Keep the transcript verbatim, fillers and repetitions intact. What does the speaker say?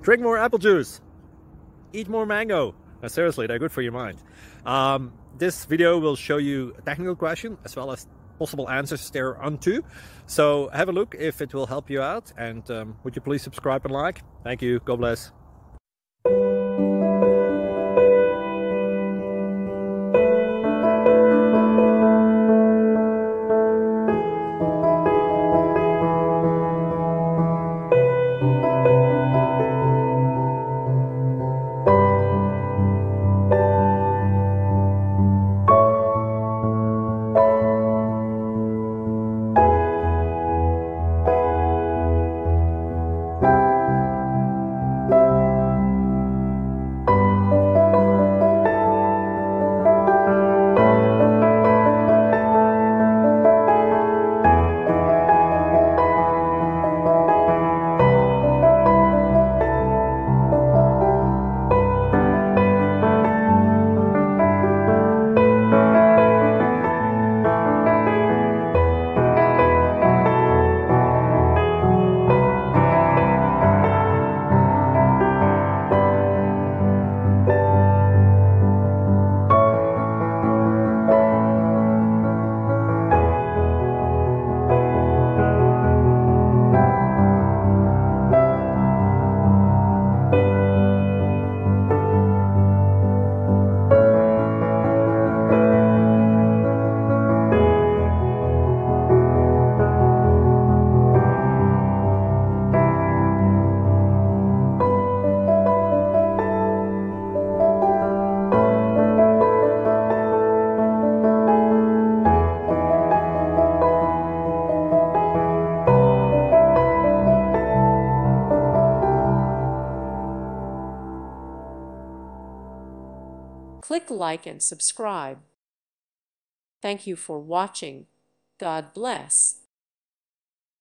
drink more apple juice, eat more mango. No, seriously, they're good for your mind. Um, this video will show you a technical question as well as possible answers thereunto. So have a look if it will help you out, and um, would you please subscribe and like? Thank you. God bless. Click like and subscribe. Thank you for watching. God bless.